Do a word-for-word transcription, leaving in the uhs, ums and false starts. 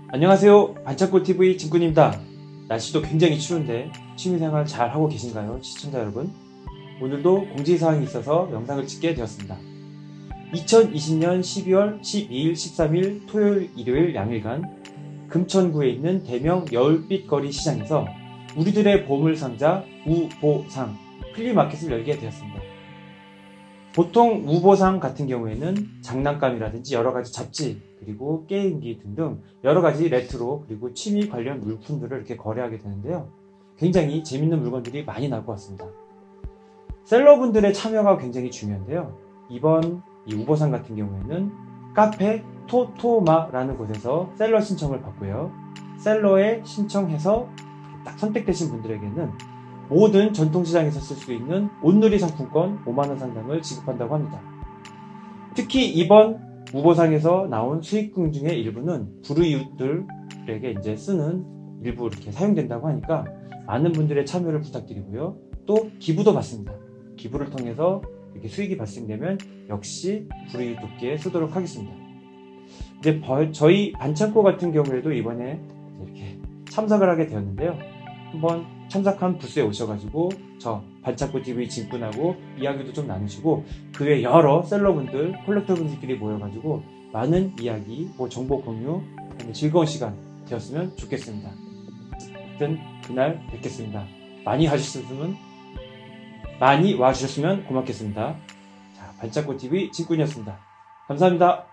안녕하세요. 반짝꽃티비 진꾼입니다. 날씨도 굉장히 추운데 취미생활 잘 하고 계신가요? 시청자 여러분, 오늘도 공지사항이 있어서 영상을 찍게 되었습니다. 이천이십년 십이월 십이일 십삼일 토요일 일요일 양일간 금천구에 있는 대명 여울빛거리 시장에서 우리들의 보물상자 우보상 플리마켓을 열게 되었습니다. 보통 우보상 같은 경우에는 장난감이라든지 여러가지 잡지, 그리고 게임기 등등 여러가지 레트로 그리고 취미 관련 물품들을 이렇게 거래하게 되는데요. 굉장히 재밌는 물건들이 많이 나고 왔습니다. 셀러분들의 참여가 굉장히 중요한데요. 이번 이 우보상 같은 경우에는 카페 토토마라는 곳에서 셀러 신청을 받고요. 셀러에 신청해서 딱 선택되신 분들에게는 모든 전통시장에서 쓸 수 있는 온누리 상품권 오만원 상당을 지급한다고 합니다. 특히 이번 우보상에서 나온 수익금 중에 일부는 불우이웃들에게 이제 쓰는 일부 이렇게 사용된다고 하니까 많은 분들의 참여를 부탁드리고요. 또 기부도 받습니다. 기부를 통해서 이렇게 수익이 발생되면 역시 불우이웃 돕기에 쓰도록 하겠습니다. 이제 저희 반창고 같은 경우에도 이번에 이렇게 참석을 하게 되었는데요. 한번 참석한 부스에 오셔가지고 저 반창고티비 진꾼하고 이야기도 좀 나누시고 그 외 여러 셀러분들, 콜렉터분들끼리 모여가지고 많은 이야기, 뭐 정보 공유, 즐거운 시간 되었으면 좋겠습니다. 하여튼 그날 뵙겠습니다. 많이 와주셨으면 많이 와주셨으면 고맙겠습니다. 자, 반창고티비 진꾼이었습니다. 감사합니다.